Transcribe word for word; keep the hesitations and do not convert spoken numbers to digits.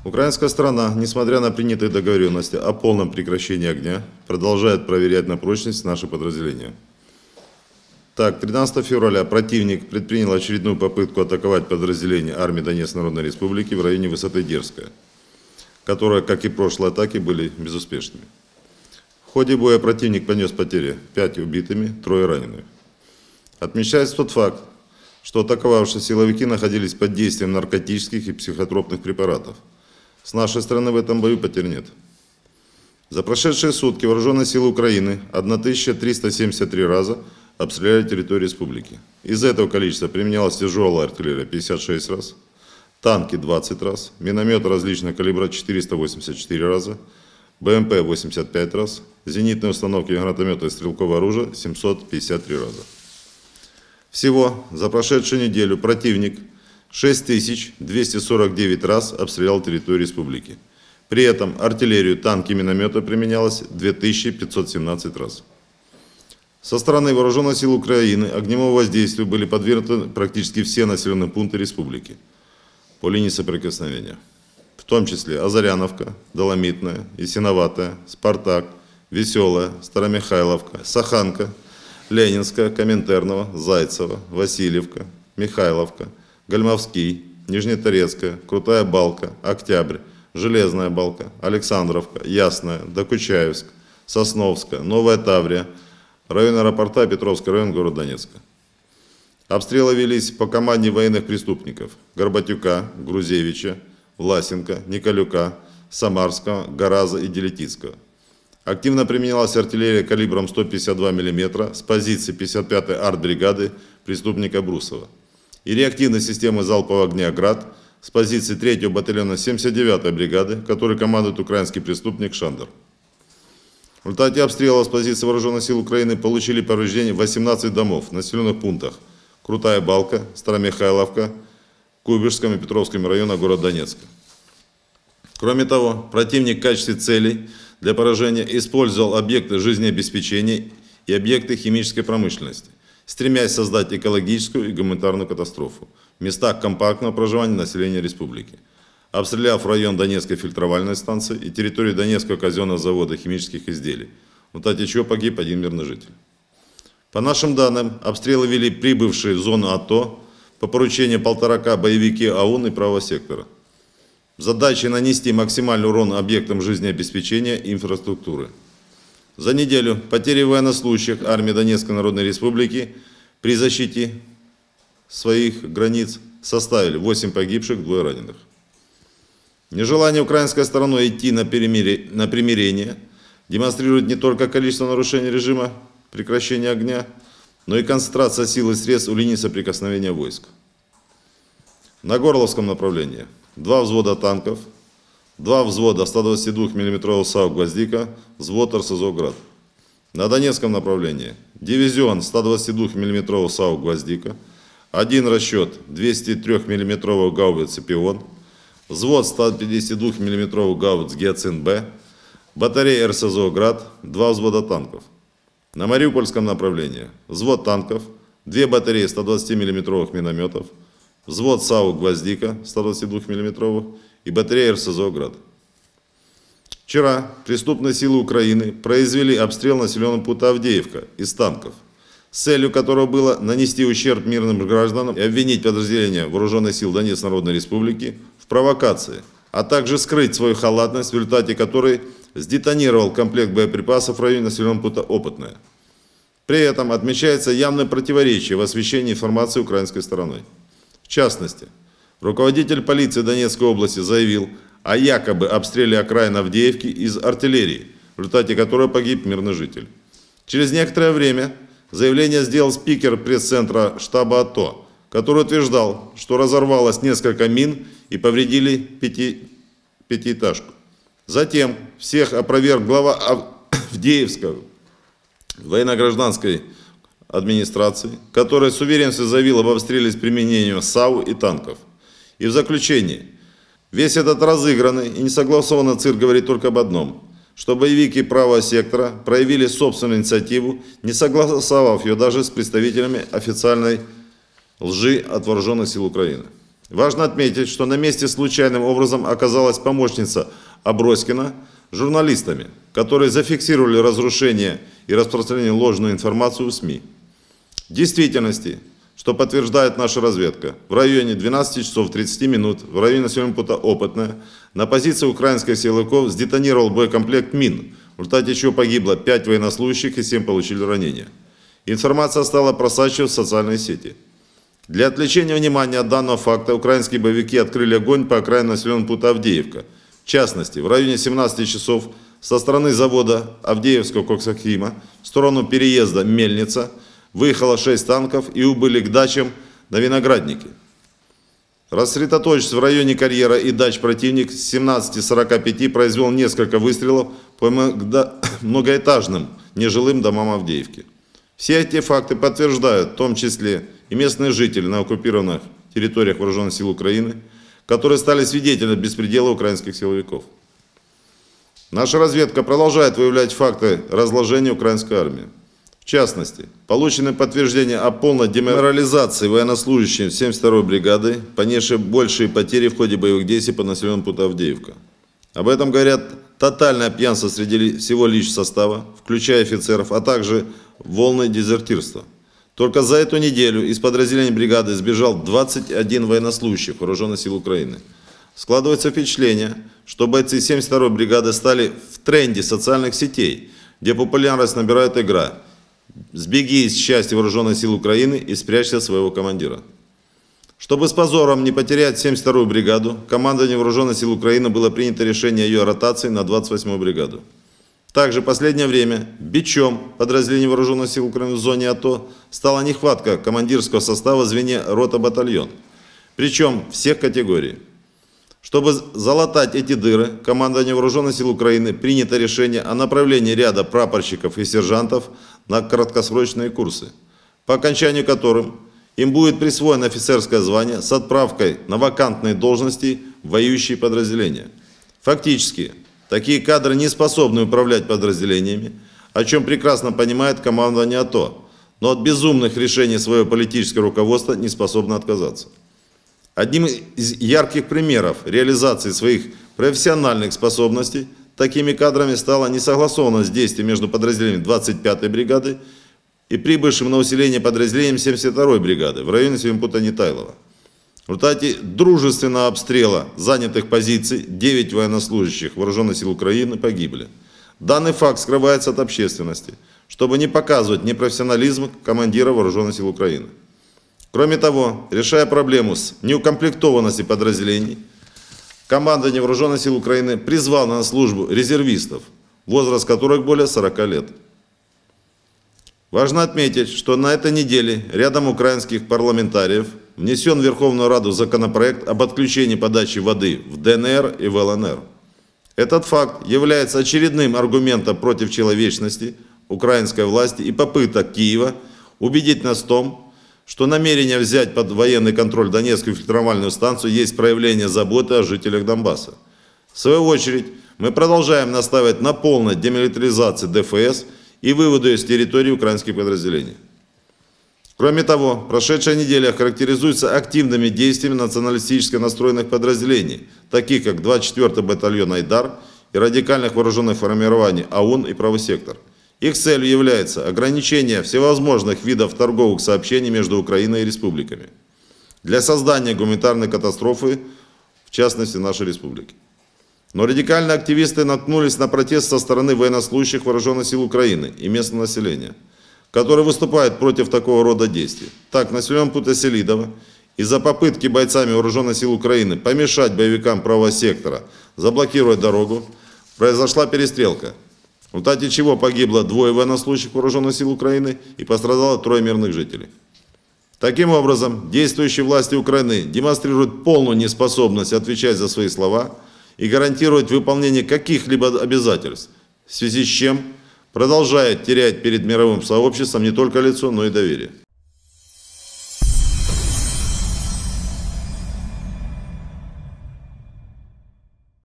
Украинская сторона, несмотря на принятые договоренности о полном прекращении огня, продолжает проверять на прочность наши подразделения. Так, тринадцатого февраля противник предпринял очередную попытку атаковать подразделение армии Донецкой Народной Республики в районе высоты Дерская, которые, как и прошлые атаки, были безуспешными. В ходе боя противник понес потери пять убитыми, трое ранеными. Отмечается тот факт, что атаковавшие силовики находились под действием наркотических и психотропных препаратов. С нашей стороны в этом бою потерь нет. За прошедшие сутки вооруженные силы Украины тысяча триста семьдесят три раза обстреляли территорию республики. Из этого количества применялась тяжелая артиллерия пятьдесят шесть раз, танки двадцать раз, минометы различного калибра четыреста восемьдесят четыре раза, БМП восемьдесят пять раз, зенитные установки, гранатометы и стрелковое оружие семьсот пятьдесят три раза. Всего за прошедшую неделю противник шесть тысяч двести сорок девять раз обстрелял территорию республики. При этом артиллерию, танки и минометы применялось две тысячи пятьсот семнадцать раз. Со стороны вооруженных сил Украины огневому воздействию были подвергнуты практически все населенные пункты республики по линии соприкосновения, в том числе Озаряновка, Доломитная, Ясиноватая, Спартак, Веселая, Старомихайловка, Саханка, Ленинская, Коминтерново, Зайцево, Васильевка, Михайловка, Гальмовский, Нижнеторецкая, Крутая Балка, Октябрь, Железная Балка, Александровка, Ясная, Докучаевск, Сосновская, Новая Таврия, район аэропорта, Петровский район, город Донецка. Обстрелы велись по команде военных преступников Горбатюка, Грузевича, Власенко, Николюка, Самарского, Гораза и Делетицкого. Активно применялась артиллерия калибром сто пятьдесят два миллиметра с позиции пятьдесят пятой артбригады преступника Брусова и реактивной системы залпового огня «Град» с позиции третьего батальона семьдесят девятой бригады, которой командует украинский преступник Шандер. В результате обстрела с позиции вооруженных сил Украины получили повреждения восемнадцать домов в населенных пунктах Крутая Балка, Старомихайловка, Куйбышевском и Петровском районах города Донецка. Кроме того, противник в качестве целей для поражения использовал объекты жизнеобеспечения и объекты химической промышленности, стремясь создать экологическую и гуманитарную катастрофу в местах компактного проживания населения республики, обстреляв район Донецкой фильтровальной станции и территорию Донецкого казенного завода химических изделий, в результате чего погиб один мирный житель. По нашим данным, обстрелы вели прибывшие в зону АТО по поручению полторака боевики АУН и правого сектора. Задачей нанести максимальный урон объектам жизнеобеспечения и инфраструктуры. За неделю потери военнослужащих армии Донецкой Народной Республики при защите своих границ составили восемь погибших, двое раненых. Нежелание украинской стороной идти на, перемирие, на примирение демонстрирует не только количество нарушений режима прекращения огня, но и концентрация сил и средств у линии соприкосновения войск. На Горловском направлении два взвода танков, два взвода ста двадцати двух миллиметрового САУ «Гвоздика», взвод РСЗО «Град». На Донецком направлении дивизион ста двадцати двух миллиметрового САУ «Гвоздика», один расчет двухсот трёх миллиметрового гаубицы «Пион», взвод ста пятидесяти двух миллиметровых гаубиц «Гиацинт-Б», батарея РСЗО «Град», два взвода танков. На Мариупольском направлении взвод танков, две батареи ста двадцати миллиметровых минометов, взвод САУ «Гвоздика» ста двадцати двух миллиметровых и батарея РСЗО «Град». Вчера преступные силы Украины произвели обстрел населенного пункта Авдеевка из танков, с целью которого было нанести ущерб мирным гражданам и обвинить подразделения вооруженных сил Донецкой Народной Республики в провокации, а также скрыть свою халатность, в результате которой сдетонировал комплект боеприпасов в районе населенного пункта Опытное. При этом отмечается явное противоречие в освещении информации украинской стороной. В частности, руководитель полиции Донецкой области заявил о якобы обстреле окраин Авдеевки из артиллерии, в результате которой погиб мирный житель. Через некоторое время заявление сделал спикер пресс-центра штаба АТО, который утверждал, что разорвалось несколько мин и повредили пяти, пятиэтажку. Затем всех опроверг глава Авдеевской военно-гражданской администрации, которая с уверенностью заявила об обстреле с применением САУ и танков. И в заключении, весь этот разыгранный и несогласованный цирк говорит только об одном, что боевики правого сектора проявили собственную инициативу, не согласовав ее даже с представителями официальной лжи от вооруженных сил Украины. Важно отметить, что на месте случайным образом оказалась помощница Аброськина журналистами, которые зафиксировали разрушение и распространение ложной информации в СМИ. В действительности, что подтверждает наша разведка, в районе двенадцати часов тридцати минут в районе населенного пункта Опытное на позиции украинских силовиков сдетонировал боекомплект мин, в результате чего погибло пять военнослужащих и семь получили ранения. Информация стала просачиваться в социальные сети. Для отвлечения внимания от данного факта украинские боевики открыли огонь по окраине населенного пункта Авдеевка. В частности, в районе семнадцати часов со стороны завода Авдеевского коксохима в сторону переезда Мельница выехало шесть танков и убыли к дачам на Винограднике. Рассредоточившись в районе карьера и дач, противник с семнадцати сорока пяти произвел несколько выстрелов по многоэтажным нежилым домам Авдеевки. Все эти факты подтверждают, в том числе и местные жители на оккупированных территориях вооруженных сил Украины, которые стали свидетелями беспредела украинских силовиков. Наша разведка продолжает выявлять факты разложения украинской армии. В частности, получены подтверждения о полной деморализации военнослужащих семьдесят второй бригады, понесшей большие потери в ходе боевых действий по населенному пункту Авдеевка. Об этом говорят тотальное пьянство среди всего личного состава, включая офицеров, а также волны дезертирства. Только за эту неделю из подразделения бригады сбежал двадцать один военнослужащих вооруженных сил Украины. Складывается впечатление, что бойцы семьдесят второй бригады стали в тренде социальных сетей, где популярность набирает игра «Сбеги из части вооруженных сил Украины и спрячься своего командира». Чтобы с позором не потерять семьдесят вторую бригаду, командованием вооруженных сил Украины было принято решение о ее ротации на двадцать восьмую бригаду. Также в последнее время бичом подразделений вооруженных сил Украины в зоне АТО стала нехватка командирского состава в звене рота-батальон, причем всех категорий. Чтобы залатать эти дыры, командование вооруженных сил Украины принято решение о направлении ряда прапорщиков и сержантов на краткосрочные курсы, по окончанию которым им будет присвоено офицерское звание с отправкой на вакантные должности в воюющие подразделения. Фактически, такие кадры не способны управлять подразделениями, о чем прекрасно понимает командование АТО, но от безумных решений своего политического руководства не способно отказаться. Одним из ярких примеров реализации своих профессиональных способностей такими кадрами стала несогласованность действий между подразделениями двадцать пятой бригады и прибывшим на усиление подразделением семьдесят второй бригады в районе населенного пункта Нетайлово. В результате дружественного обстрела занятых позиций девять военнослужащих вооруженных сил Украины погибли. Данный факт скрывается от общественности, чтобы не показывать непрофессионализм командира вооруженных сил Украины. Кроме того, решая проблему с неукомплектованностью подразделений, командование вооруженных сил Украины призвало на службу резервистов, возраст которых более сорока лет. Важно отметить, что на этой неделе рядом украинских парламентариев внесен в Верховную Раду законопроект об отключении подачи воды в ДНР и в ЛНР. Этот факт является очередным аргументом против человечности украинской власти и попыток Киева убедить нас в том, что намерение взять под военный контроль Донецкую фильтровальную станцию есть проявление заботы о жителях Донбасса. В свою очередь, мы продолжаем настаивать на полной демилитаризации ДФС и выводу из территории украинских подразделений. Кроме того, прошедшая неделя характеризуется активными действиями националистически настроенных подразделений, таких как двадцать четвёртый батальон «Айдар» и радикальных вооруженных формирований АУН и «Правый сектор». Их целью является ограничение всевозможных видов торговых сообщений между Украиной и республиками для создания гуманитарной катастрофы, в частности, нашей республики. Но радикальные активисты наткнулись на протест со стороны военнослужащих вооруженных сил Украины и местного населения, которые выступают против такого рода действий. Так, в населенном пункте Селидово из-за попытки бойцами вооруженных сил Украины помешать боевикам правого сектора заблокировать дорогу, произошла перестрелка, в результате чего погибло двое военнослужащих вооруженных сил Украины и пострадало трое мирных жителей. Таким образом, действующие власти Украины демонстрируют полную неспособность отвечать за свои слова и гарантировать выполнение каких-либо обязательств, в связи с чем продолжает терять перед мировым сообществом не только лицо, но и доверие.